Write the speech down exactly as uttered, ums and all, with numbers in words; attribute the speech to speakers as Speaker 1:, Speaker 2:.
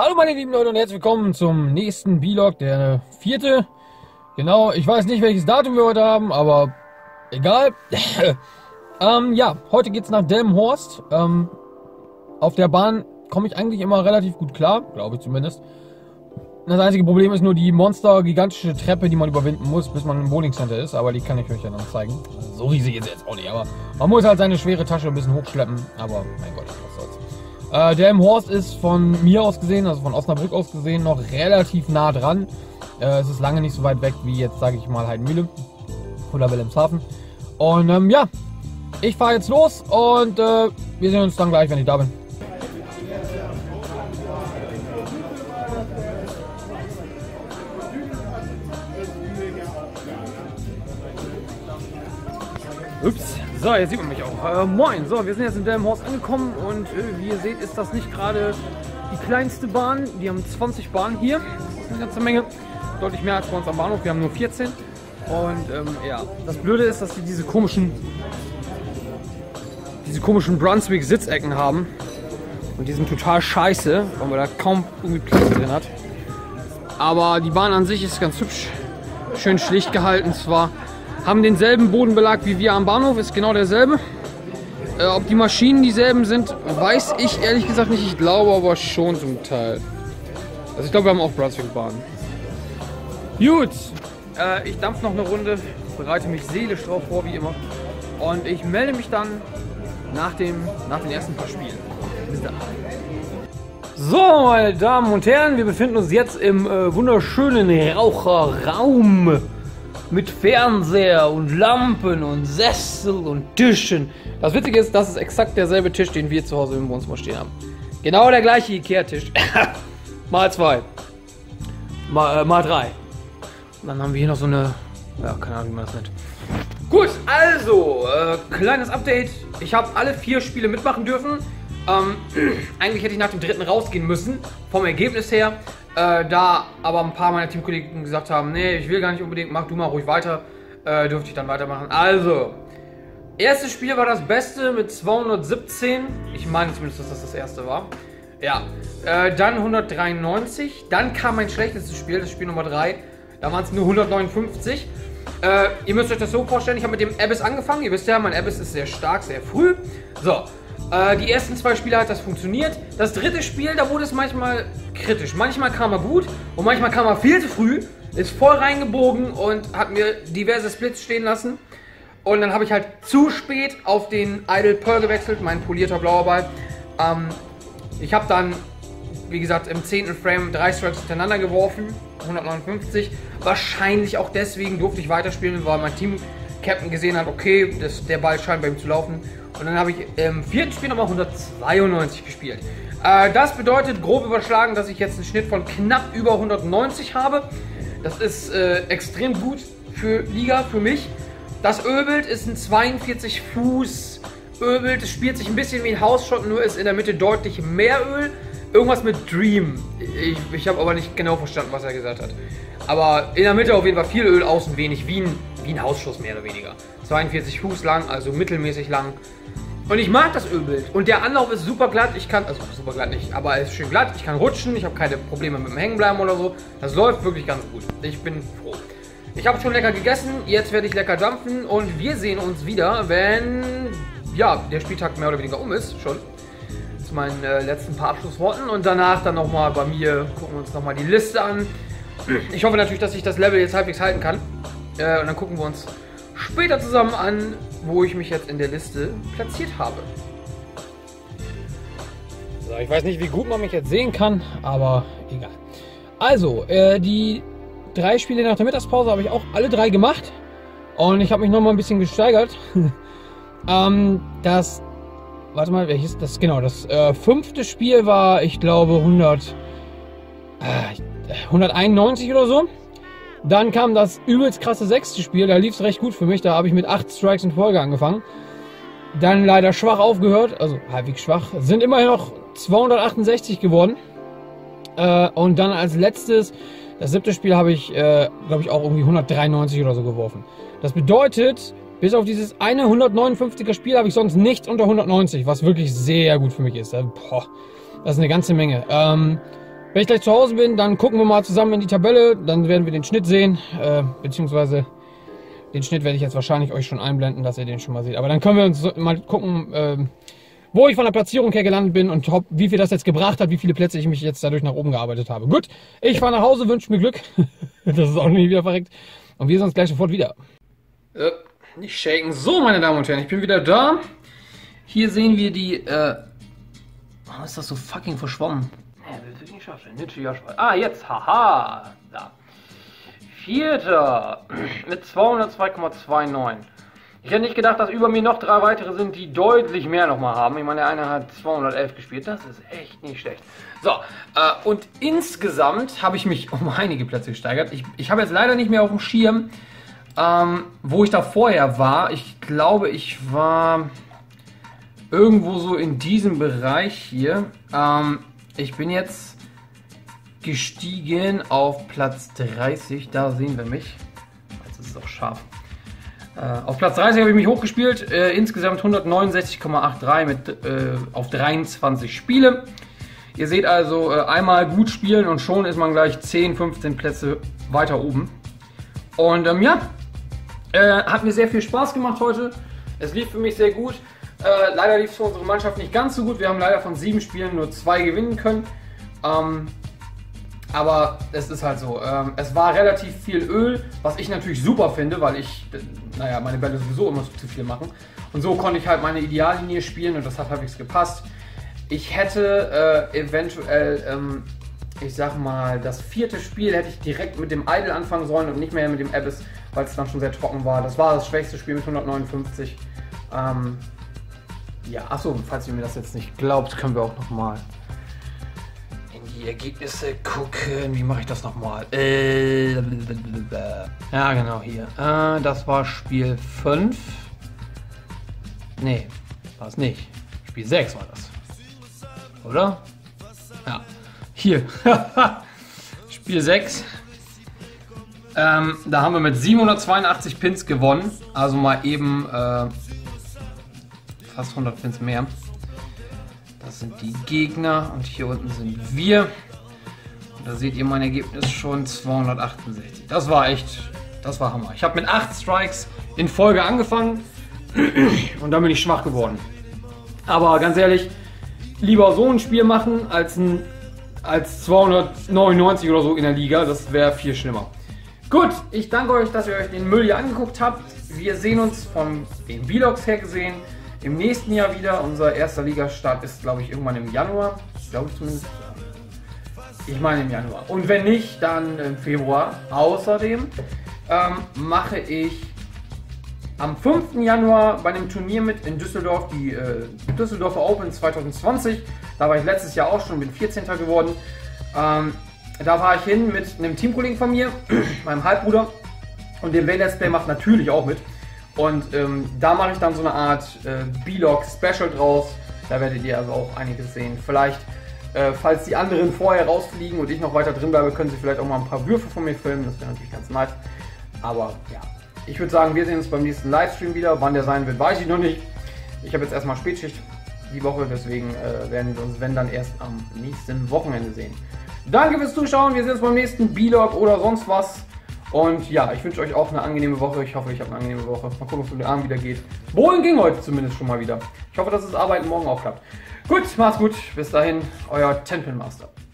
Speaker 1: Hallo meine lieben Leute und herzlich willkommen zum nächsten Vlog, der vierte. Genau, ich weiß nicht welches Datum wir heute haben, aber egal. ähm, ja, heute geht es nach Delmenhorst. Ähm, auf der Bahn komme ich eigentlich immer relativ gut klar, glaube ich zumindest. Das einzige Problem ist nur die monster gigantische Treppe, die man überwinden muss, bis man im Bowling Center ist, aber die kann ich euch ja dann zeigen. So riesig ist sie jetzt auch nicht, aber man muss halt seine schwere Tasche ein bisschen hochschleppen, aber mein Gott, was soll's. Äh, Delmenhorst ist von mir aus gesehen, also von Osnabrück aus gesehen, noch relativ nah dran. Äh, es ist lange nicht so weit weg wie jetzt, sage ich mal, Heidenmühle oder Wilhelmshaven. Und ähm, ja, ich fahre jetzt los und äh, wir sehen uns dann gleich, wenn ich da bin. Ups, so, jetzt sieht man mich auch. Äh, moin, so, wir sind jetzt in Delmenhorst angekommen und äh, wie ihr seht, ist das nicht gerade die kleinste Bahn. Die haben zwanzig Bahnen hier, das ist eine ganze Menge, deutlich mehr als bei uns am Bahnhof, wir haben nur vierzehn. Und ähm, ja, das Blöde ist, dass sie diese komischen, diese komischen Brunswick-Sitzecken haben und die sind total scheiße, weil man da kaum irgendwie Platz drin hat. Aber die Bahn an sich ist ganz hübsch, schön schlicht gehalten zwar. Haben denselben Bodenbelag wie wir am Bahnhof, ist genau derselbe. Äh, ob die Maschinen dieselben sind, weiß ich ehrlich gesagt nicht. Ich glaube aber schon zum Teil. Also ich glaube, wir haben auch Brunswick-Bahnen. Gut, äh, ich dampfe noch eine Runde, bereite mich seelisch drauf vor, wie immer. Und ich melde mich dann nach, dem, nach den ersten paar Spielen. Bis dann. So, meine Damen und Herren, wir befinden uns jetzt im äh, wunderschönen Raucherraum. Mit Fernseher und Lampen und Sessel und Tischen. Das Witzige ist, das ist exakt derselbe Tisch, den wir zu Hause im Wohnzimmer stehen haben. Genau der gleiche Ikea-Tisch. Mal zwei. Mal, äh, mal drei. Und dann haben wir hier noch so eine... Ja, keine Ahnung, wie man das nennt. Gut, also, äh, kleines Update. Ich habe alle vier Spiele mitmachen dürfen. Ähm, eigentlich hätte ich nach dem dritten rausgehen müssen, vom Ergebnis her. Äh, da aber ein paar meiner Teamkollegen gesagt haben, nee, ich will gar nicht unbedingt, mach du mal ruhig weiter, äh, dürfte ich dann weitermachen. Also, erstes Spiel war das Beste mit zweihundertsiebzehn. Ich meine zumindest, dass das das erste war. Ja, äh, dann hundertdreiundneunzig. Dann kam mein schlechtestes Spiel, das Spiel Nummer drei. Da waren es nur hundertneunundfünfzig. Äh, ihr müsst euch das so vorstellen, ich habe mit dem Abyss angefangen. Ihr wisst ja, mein Abyss ist sehr stark, sehr früh. So. Die ersten zwei Spiele hat das funktioniert. Das dritte Spiel, da wurde es manchmal kritisch. Manchmal kam er gut und manchmal kam er viel zu früh, ist voll reingebogen und hat mir diverse Splits stehen lassen. Und dann habe ich halt zu spät auf den Idle Pearl gewechselt, mein polierter blauer Ball. Ähm, ich habe dann, wie gesagt, im zehnten Frame drei Strikes hintereinander geworfen, hundertneunundfünfzig. Wahrscheinlich auch deswegen durfte ich weiterspielen, weil mein Team-Captain gesehen hat, okay, das, der Ball scheint bei ihm zu laufen. Und dann habe ich im vierten Spiel nochmal hundertzweiundneunzig gespielt. Äh, das bedeutet grob überschlagen, dass ich jetzt einen Schnitt von knapp über hundertneunzig habe. Das ist äh, extrem gut für Liga, für mich. Das Ölbild ist ein zweiundvierzig Fuß Ölbild. Es spielt sich ein bisschen wie ein House-Shot, nur ist in der Mitte deutlich mehr Öl. Irgendwas mit Dream. Ich, ich habe aber nicht genau verstanden, was er gesagt hat. Aber in der Mitte auf jeden Fall viel Öl, außen wenig, wie ein, wie ein Hausschuss mehr oder weniger. zweiundvierzig Fuß lang, also mittelmäßig lang. Und ich mag das Ölbild. Und der Anlauf ist super glatt. Ich kann, also super glatt nicht, aber er ist schön glatt. Ich kann rutschen, ich habe keine Probleme mit dem Hängenbleiben oder so. Das läuft wirklich ganz gut. Ich bin froh. Ich habe schon lecker gegessen, jetzt werde ich lecker dampfen. Und wir sehen uns wieder, wenn, ja, der Spieltag mehr oder weniger um ist, schon. Zu meinen äh, letzten paar Abschlussworten. Und danach dann nochmal bei mir, gucken wir uns nochmal die Liste an. Ich hoffe natürlich, dass ich das Level jetzt halbwegs halten kann. Äh, und dann gucken wir uns später zusammen an, wo ich mich jetzt in der Liste platziert habe. So, ich weiß nicht, wie gut man mich jetzt sehen kann, aber egal. Also, äh, die drei Spiele nach der Mittagspause habe ich auch alle drei gemacht. Und ich habe mich nochmal ein bisschen gesteigert. ähm, das, warte mal, welches? Das, genau, das äh, fünfte Spiel war, ich glaube, hundert, äh, hunderteinundneunzig oder so. Dann kam das übelst krasse sechste Spiel, da lief es recht gut für mich, da habe ich mit acht Strikes in Folge angefangen. Dann leider schwach aufgehört, also halbwegs schwach, sind immerhin noch zweihundertachtundsechzig geworden. Äh, und dann als letztes, das siebte Spiel habe ich, äh, glaube ich, auch irgendwie hundertdreiundneunzig oder so geworfen. Das bedeutet, bis auf dieses eine hundertneunundfünfziger Spiel habe ich sonst nichts unter hundertneunzig, was wirklich sehr gut für mich ist. Boah, das ist eine ganze Menge. Ähm, Wenn ich gleich zu Hause bin, dann gucken wir mal zusammen in die Tabelle, dann werden wir den Schnitt sehen, äh, beziehungsweise den Schnitt werde ich jetzt wahrscheinlich euch schon einblenden, dass ihr den schon mal seht. Aber dann können wir uns mal gucken, äh, wo ich von der Platzierung her gelandet bin und ob, wie viel das jetzt gebracht hat, wie viele Plätze ich mich jetzt dadurch nach oben gearbeitet habe. Gut, ich fahre nach Hause, wünsche mir Glück, das ist auch nie wieder verreckt. Und wir sehen uns gleich sofort wieder. Äh, nicht shaken. So, meine Damen und Herren, ich bin wieder da. Hier sehen wir die, äh, warum ist das so fucking verschwommen? Ja, willst du nicht schaffen? Ah, jetzt, haha, da. Vierter mit zweihundertzwei Komma neunundzwanzig. Ich hätte nicht gedacht, dass über mir noch drei weitere sind, die deutlich mehr nochmal haben. Ich meine, der eine hat zweihundertelf gespielt, das ist echt nicht schlecht. So, äh, und insgesamt habe ich mich um einige Plätze gesteigert. Ich, ich habe jetzt leider nicht mehr auf dem Schirm, ähm, wo ich da vorher war. Ich glaube, ich war irgendwo so in diesem Bereich hier. Ähm, ich bin jetzt gestiegen auf Platz dreißig, da sehen wir mich. Jetzt ist es auch scharf. Äh, auf Platz dreißig habe ich mich hochgespielt, äh, insgesamt hundertneunundsechzig Komma dreiundachtzig mit, äh, auf dreiundzwanzig Spiele. Ihr seht also, äh, einmal gut spielen und schon ist man gleich zehn, fünfzehn Plätze weiter oben. Und ähm, ja, äh, hat mir sehr viel Spaß gemacht heute. Es lief für mich sehr gut. Äh, leider lief es für unsere Mannschaft nicht ganz so gut. Wir haben leider von sieben Spielen nur zwei gewinnen können. Ähm, aber es ist halt so. Ähm, es war relativ viel Öl, was ich natürlich super finde, weil ich, naja, meine Bälle sowieso immer zu viel machen. Und so konnte ich halt meine Ideallinie spielen und das hat halbwegs gepasst. Ich hätte äh, eventuell, ähm, ich sag mal, das vierte Spiel hätte ich direkt mit dem Idle anfangen sollen und nicht mehr mit dem Abyss, weil es dann schon sehr trocken war. Das war das schwächste Spiel mit hundertneunundfünfzig. Ähm, ja, achso, falls ihr mir das jetzt nicht glaubt, können wir auch nochmal in die Ergebnisse gucken. Wie mache ich das nochmal? Äh, ja, genau, hier. Äh, das war Spiel fünf. Nee, war es nicht. Spiel sechs war das. Oder? Ja. Hier. Spiel sechs. Ähm, da haben wir mit siebenhundertzweiundachtzig Pins gewonnen. Also mal eben äh, fast hundert Pins mehr. Das sind die Gegner und hier unten sind wir. Und da seht ihr mein Ergebnis schon zweihundertachtundsechzig. Das war echt, das war Hammer. Ich habe mit acht Strikes in Folge angefangen und dann bin ich schwach geworden. Aber ganz ehrlich, lieber so ein Spiel machen als, ein, als zweihundertneunundneunzig oder so in der Liga. Das wäre viel schlimmer. Gut, ich danke euch, dass ihr euch den Müll hier angeguckt habt. Wir sehen uns von den Vlogs her gesehen im nächsten Jahr wieder. Unser erster Ligastart ist, glaube ich, irgendwann im Januar. Ich glaube zumindest. Ich meine im Januar. Und wenn nicht, dann im Februar. Außerdem ähm, mache ich am fünften Januar bei einem Turnier mit in Düsseldorf, die äh, Düsseldorfer Open zwanzig zwanzig. Da war ich letztes Jahr auch schon, bin vierzehnter geworden. Ähm, da war ich hin mit einem Teamkollegen von mir, meinem Halbbruder. Und der Let's Play macht natürlich auch mit. Und ähm, da mache ich dann so eine Art äh, B-Log Special draus. Da werdet ihr also auch einiges sehen. Vielleicht, äh, falls die anderen vorher rausfliegen und ich noch weiter drin bleibe, können sie vielleicht auch mal ein paar Würfe von mir filmen. Das wäre natürlich ganz nice. Aber ja. Ich würde sagen, wir sehen uns beim nächsten Livestream wieder. Wann der sein wird, weiß ich noch nicht. Ich habe jetzt erstmal Spätschicht die Woche, deswegen äh, werden wir uns, wenn dann, erst am nächsten Wochenende sehen. Danke fürs Zuschauen. Wir sehen uns beim nächsten B-Log oder sonst was. Und ja, ich wünsche euch auch eine angenehme Woche. Ich hoffe, ich habe eine angenehme Woche. Mal gucken, ob es um den Abend wieder geht. Bowling ging heute zumindest schon mal wieder. Ich hoffe, dass das Arbeiten morgen auch klappt. Gut, macht's gut. Bis dahin, euer Ten Pin Master.